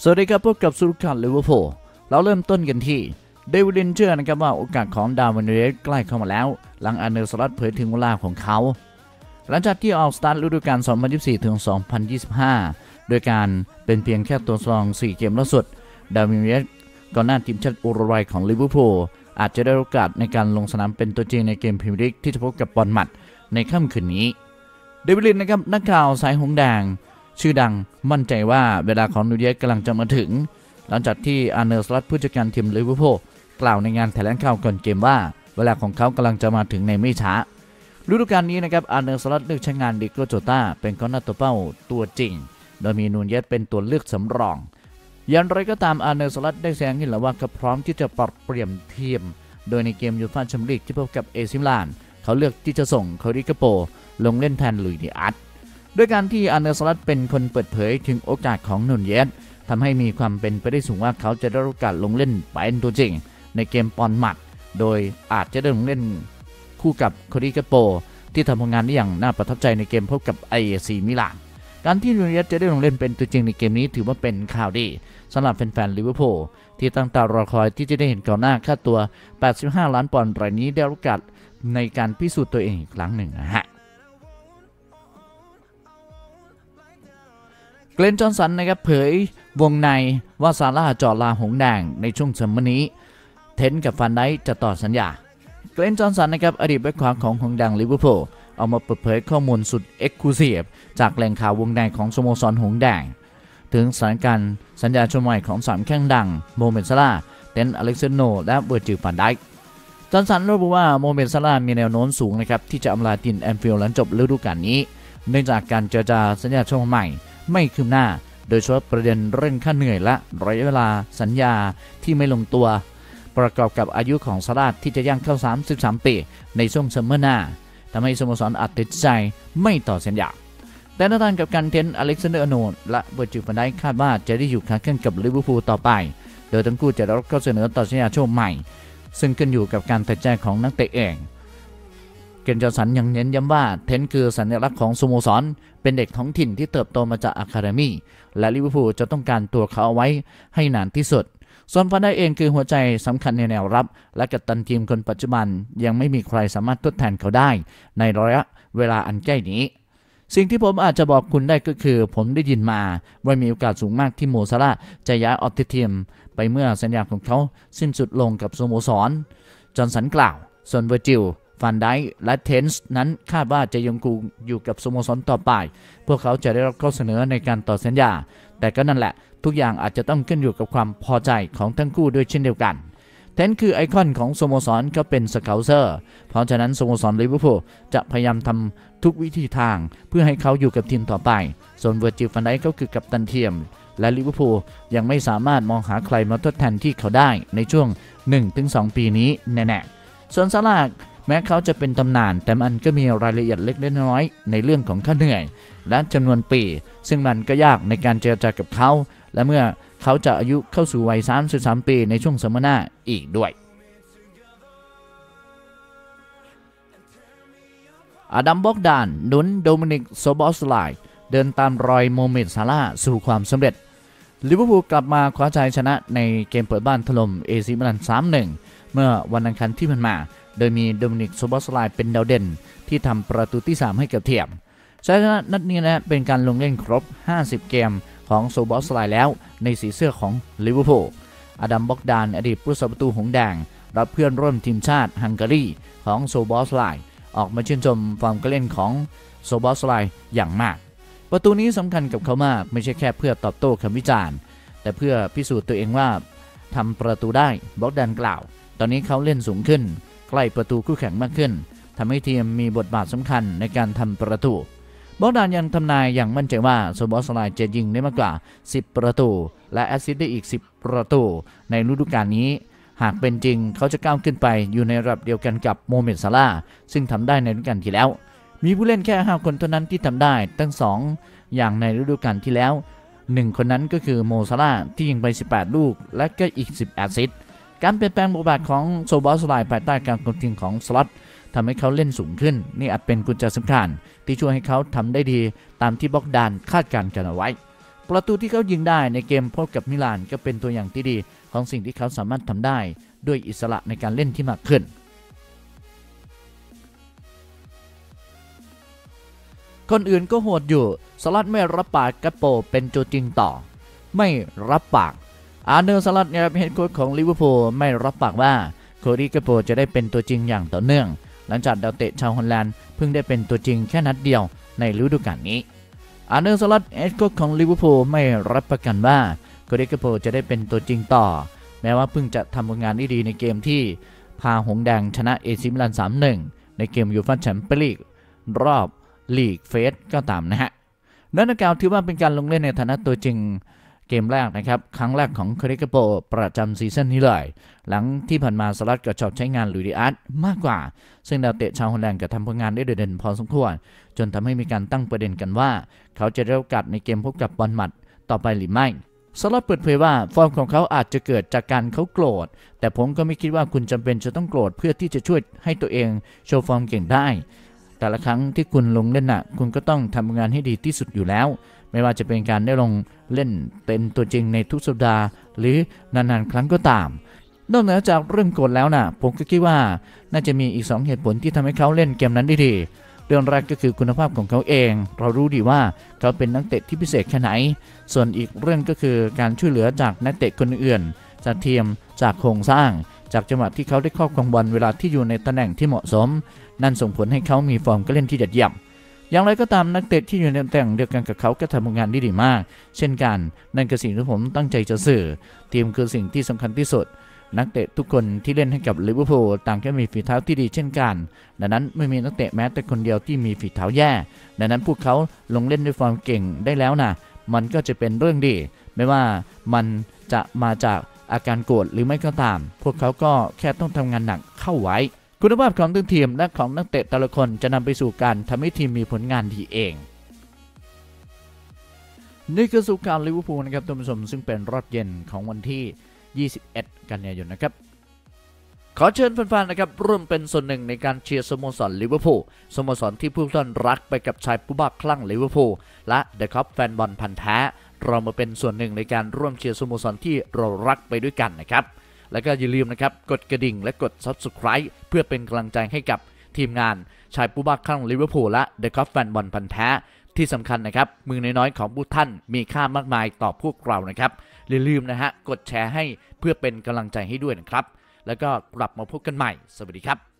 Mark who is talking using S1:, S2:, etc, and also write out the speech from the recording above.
S1: สวัสดีครับพบกับสุรคันลิเวอร์พูลเราเริ่มต้นกันที่เดวิดลินเชื่อนะครับว่าโอกาสของดาร์วิน นูเยสใกล้เข้ามาแล้วหลังอาร์เนล สล็อตเผยถึงเวลาของเขาหลังจากที่ออกสตาร์ทฤดูกาล 2024 ถึง 2025 โดยการเป็นเพียงแค่ตัวสำรอง 4 เกมล่าสุดดาร์วิน นูเยสก่อนหน้าทีมชาติอุรุกวัยของลิเวอร์พูลอาจจะได้โอกาสในการลงสนามเป็นตัวจริงในเกมพรีเมียร์ลีกที่จะพบกับบอร์นมัธในค่ำคืนนี้เดวิดลินนะครับนักข่าวสายหงส์แดงชื่อดังมั่นใจว่าเวลาของนูเยสกำลังจะมาถึงหลังจากที่อาร์เนล สล็อตผู้จัดการทีมลิเวอร์พูลกล่าวในงานแถลงข่าวก่อนเกมว่าเวลาของเขากำลังจะมาถึงในไม่ช้าฤดูกาลนี้นะครับอาร์เนล สล็อตเลือกใช้งานดิโก้ โจต้าเป็นกองหน้าตัวเป้าตัวจริงโดยมีนูเยสเป็นตัวเลือกสำรองอย่างไรก็ตามอาร์เนล สล็อตได้แสดงให้เห็นแล้วว่าเขาพร้อมที่จะปรับเปลี่ยนทีมโดยในเกมยูฟ่าแชมเปี้ยนลีกที่พบกับเอซิมิลานเขาเลือกที่จะส่งคาริกาโปลงเล่นแทนลุยดิอาร์ตด้วยการที่อาร์เนล สล็อตเป็นคนเปิดเผยถึงโอกาสของนูเยสทำให้มีความเป็นไปได้สูงว่าเขาจะได้โอกาสลงเล่นเป็นตัวจริงในเกมบอร์นมัธโดยอาจจะได้ลงเล่นคู่กับคาริกาโปที่ทำผลงานได้อย่างน่าประทับใจในเกมพบกับเอซีมิลานการที่นูเยสจะได้ลงเล่นเป็นตัวจริงในเกมนี้ถือว่าเป็นข่าวดีสำหรับแฟนๆลิเวอร์พูลที่ตั้งตารอคอยที่จะได้เห็นกองหน้าค่าตัว85 ล้านปอนด์รายนี้ได้โอกาสในการพิสูจน์ตัวเองอีกครั้งหนึ่งนะฮะเกรน จอห์นสันนะครับเผยวงในว่าซาร่าจอดลาหงแดงในช่วงซัมเมอร์นี้เทนกับฟันไดจะต่อสัญญาเกรน จอห์นสันนะครับอดีตแบ็คขวาของหงแดงลิเวอร์พูลเอามาเปิดเผยข้อมูลสุดเอ็กซ์คลูซีฟจากแหล่งข่าววงในของสโมสรหงแดงถึงสถานการณ์สัญญาช่วงใหม่ของ3แข้งดังโมเมนต์ซาร่าเทน อเล็กซานโดและเวอร์จิล ฟันไดจอห์นสันระบุว่าโมเมนต์ซาร่ามีแนวโน้มสูงนะครับที่จะอำลาทีมแอนฟิลด์หลังจบฤดูกาลนี้เนื่องจากการเจรจาสัญญาช่วงใหม่ไม่คืบหน้าโดยเฉพาะประเด็นเรื่องค่าเหนื่อยและระยะเวลาสัญญาที่ไม่ลงตัวประกอบกับอายุของซาร่าที่จะย่างเข้า33 ปีในช่วงซัมเมอร์หน้าทำให้สโมสรอาจตัดใจไม่ต่อสัญญาแต่ในทางกับการเทน อเล็กซานเดอร์ อาร์โนลด์และเวอร์จิล ฟันไดคาดว่าจะได้อยู่ค้าแข่งกับลิเวอร์พูลต่อไปโดยทั้งคู่จะได้รับข้อเสนอต่อสัญญาช่วงใหม่ซึ่งขึ้นอยู่กับการตัดใจของนักเตะเองเกน จอห์นสันยังเน้นย้ำว่าเทนคือสัญลักษณ์ของสโมสรเป็นเด็กท้องถิ่นที่เติบโตมาจากอะคาเดมี่และลิเวอร์พูลจะต้องการตัวเขาเอาไว้ให้นานที่สุดส่วนฟันไดเองคือหัวใจสำคัญในแนวรับและกัปตันทีมคนปัจจุบันยังไม่มีใครสามารถทดแทนเขาได้ในระยะเวลาอันใกล้นี้สิ่งที่ผมอาจจะบอกคุณได้ก็คือผมได้ยินมาว่ามีโอกาสสูงมากที่โมซาร่าจะย้ายออกทีมไปเมื่อสัญญาของเขาสิ้นสุดลงกับสโมสรจอห์นสันกล่าวส่วนเวอร์จิล ฟันไดและเทนส์นั้นคาดว่าจะยังคงอยู่กับสโมสรต่อไปพวกเขาจะได้รับข้อเสนอในการต่อสัญญาแต่ก็นั่นแหละทุกอย่างอาจจะต้องขึ้นอยู่กับความพอใจของทั้งคู่ด้วยเช่นเดียวกันเทนคือไอคอนของสโมสรเขาเป็นสเกาเซอร์เพราะฉะนั้นสโมสรลิเวอร์พูลจะพยายามทำทุกวิธีทางเพื่อให้เขาอยู่กับทีมต่อไปส่วนเวอร์จิล ฟันไดก็คือกัปตันทีมและลิเวอร์พูลยังไม่สามารถมองหาใครมาทดแทนที่เขาได้ในช่วง 1-2 ปีนี้แน่ๆส่วนซาร่าแม้เขาจะเป็นตำนานแต่มันก็มีรายละเอียดเล็กน้อยในเรื่องของค่าเหนื่อยและจำนวนปีซึ่งมันก็ยากในการเจรจากับเขาและเมื่อเขาจะอายุเข้าสู่วัย33 ปีในช่วงซัมเมอร์หน้าอีกด้วยอดัม บ็อกดานหนุนโดมินิก โซบอสไลน์เดินตามรอยโมเมนต์ซาร่าสู่ความสำเร็จลิเวอร์พูลกลับมาคว้าชัยชนะในเกมเปิดบ้านถล่มเอซิมิลาน 3-1 เมื่อวันอังคารที่ผ่านมาโดยมีโดมินิก โซบอสไลน์เป็นดาวเด่นที่ทำประตูที่3ให้กับทีมชัยชนะนัดนี้นะเป็นการลงเล่นครบ50 เกมของโซบอสไลน์แล้วในสีเสื้อของลิเวอร์พูลอดัม บ็อกดานอดีตผู้รักษาประตูหงแดงรับเพื่อนร่วมทีมชาติฮังการีของโซบอสไลน์ออกมาชื่นชมฟอร์มการเล่นของโซบอสไลน์อย่างมากประตูนี้สำคัญกับเขามากไม่ใช่แค่เพื่อตอบโต้คำวิจารณ์แต่เพื่อพิสูจน์ตัวเองว่าทำประตูได้บ็อกดานกล่าวตอนนี้เขาเล่นสูงขึ้นใกล้ประตูคู่แข่งมากขึ้นทำให้ทีมมีบทบาทสำคัญในการทำประตูบ็อกดานยังทำนายอย่างมั่นใจว่าโซบอสไลน์จะยิงได้มากกว่า10 ประตูและแอสซิสต์ได้อีก10 ประตูในฤดูกาลนี้หากเป็นจริงเขาจะก้าวขึ้นไปอยู่ในระดับเดียวกันกับโมเมนต์ซาร่าซึ่งทำได้ในฤดูกาลที่แล้วมีผู้เล่นแค่5 คนเท่านั้นที่ทำได้ทั้ง2อย่างในฤดูกาลที่แล้ว1 คนนั้นก็คือโมซาร่าที่ยิงไป18 ลูกและก็อีก10 แอสซิสต์การเปลี่ยนแปลงบทบาทของโซบอสไลน์ภายใต้การคุมทีมของสล็อตทำให้เขาเล่นสูงขึ้นนี่อาจเป็นกุญแจสำคัญที่ช่วยให้เขาทำได้ดีตามที่บ็อกดานคาดการณ์กันเอาไว้ประตูที่เขายิงได้ในเกมพบกับมิลานก็เป็นตัวอย่างที่ดีของสิ่งที่เขาสามารถทำได้ด้วยอิสระในการเล่นที่มากขึ้นคนอื่นก็โหดอยู่สลัดไม่รับปากกัปโปเป็นตัวจริงต่อไม่รับปากอาร์เนอร์สลัดเฮดโค้ชของลิเวอร์พูลไม่รับปากว่าโคดี้กัปโปจะได้เป็นตัวจริงอย่างต่อเนื่องหลังจากดาวเตะชาวฮอลแลนด์เพิ่งได้เป็นตัวจริงแค่นัดเดียวในฤดูกาลนี้อาร์เนอร์สลัดเฮดโค้ชของลิเวอร์พูลไม่รับประกันว่าโคดี้กัปโปจะได้เป็นตัวจริงต่อแม้ว่าเพิ่งจะทำผลงานได้ดีในเกมที่พาหงส์แดงชนะเอซิมิลาน 3-1 ในเกมยูฟ่าแชมเปี้ยนลีกรอบลีกเฟสก็ตามนะฮะนั่นกล่าวถือว่าเป็นการลงเล่นในฐานะตัวจริงเกมแรกนะครับครั้งแรกของโคดี้กัปโปประจำซีซั่นนี้เลยหลังที่ผ่านมาสลัดก็ชอบใช้งานลุยดิอาร์ตมากกว่าซึ่งดาวเตะชาวฮอลแลนด์ก็ทำผลงานได้โดดเด่นพอสมควรจนทำให้มีการตั้งประเด็นกันว่าเขาจะได้โอกาสในเกมพบกับบอลมัดต่อไปหรือไม่สลัดเปิดเผยว่าฟอร์มของเขาอาจจะเกิดจากการเขาโกรธแต่ผมก็ไม่คิดว่าคุณจำเป็นจะต้องโกรธเพื่อที่จะช่วยให้ตัวเองโชว์ฟอร์มเก่งได้แต่ละครั้งที่คุณลงเล่นคุณก็ต้องทำงานให้ดีที่สุดอยู่แล้วไม่ว่าจะเป็นการได้ลงเล่นเป็นตัวจริงในทุกสัปดาห์หรือนานๆครั้งก็ตามนอกเหนือจากเรื่องโกรธแล้วผมก็คิดว่าน่าจะมีอีก2เหตุผลที่ทำให้เขาเล่นเกมนั้นได้ดีเรื่องแรกก็คือคุณภาพของเขาเองเรารู้ดีว่าเขาเป็นนักเตะที่พิเศษแค่ไหนส่วนอีกเรื่องก็คือการช่วยเหลือจากนักเตะคนอื่นจากทีมจากโครงสร้างจากจังหวะที่เขาได้ครอบครองบอลเวลาที่อยู่ในตำแหน่งที่เหมาะสมนั่นส่งผลให้เขามีฟอร์มการเล่นที่ยอดเยี่ยมอย่างไรก็ตามนักเตะที่อยู่ในตำแหน่งเดียวกันกับเขาก็ทำงานได้ดีมากเช่นกันนั่นคือสิ่งที่ผมตั้งใจจะสื่อทีมคือสิ่งที่สำคัญที่สุดนักเตะทุกคนที่เล่นให้กับลิเวอร์พูลต่างก็มีฝีเท้าที่ดีเช่นกันดังนั้นไม่มีนักเตะแม้แต่คนเดียวที่มีฝีเท้าแย่ดังนั้นพวกเขาลงเล่นด้วยฟอร์มเก่งได้แล้วมันก็จะเป็นเรื่องดีไม่ว่ามันจะมาจากอาการโกรธหรือไม่ก็ตามพวกเขาก็แค่ต้องทำงานหนักเข้าไว้คุณภาพของทีมและของนักเตะแต่ละคนจะนำไปสู่การทำให้ทีมมีผลงานดีเองนี่คือสุขการลิเวอร์พูลนะครับท่านผู้ชมซึ่งเป็นรอบเย็นของวันที่21 กันยายนนะครับขอเชิญแฟนๆนะครับร่วมเป็นส่วนหนึ่งในการเชียร์สโมสรลิเวอร์พูลสโมสรที่ผู้ท่านรักไปกับชายผู้บ้าคลั่งลิเวอร์พูลและเดอะคอปแฟนบอลพันธุ์แท้เรามาเป็นส่วนหนึ่งในการร่วมเชียร์สโมสรที่เรารักไปด้วยกันนะครับแล้วก็อย่าลืมนะครับกดกระดิ่งและกด Subscribe เพื่อเป็นกำลังใจให้กับทีมงานชายผู้บ้าคลั่งลิเวอร์พูลและเดอะคอปแฟนบอลพันธุ์แท้ที่สำคัญนะครับมือน้อยๆของผู้ท่านมีค่ามากมายต่อพวกเรานะครับอย่าลืมกดแชร์ให้เพื่อเป็นกำลังใจให้ด้วยนะครับแล้วก็กลับมาพบกันใหม่สวัสดีครับ